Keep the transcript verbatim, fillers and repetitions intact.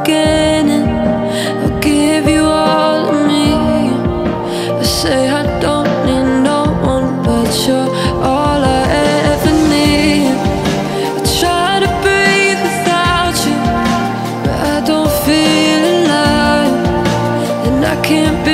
beginning. I'll give you all of me. I say I don't need no one, but you're all I ever need. I try to breathe without you, but I don't feel alive, and I can't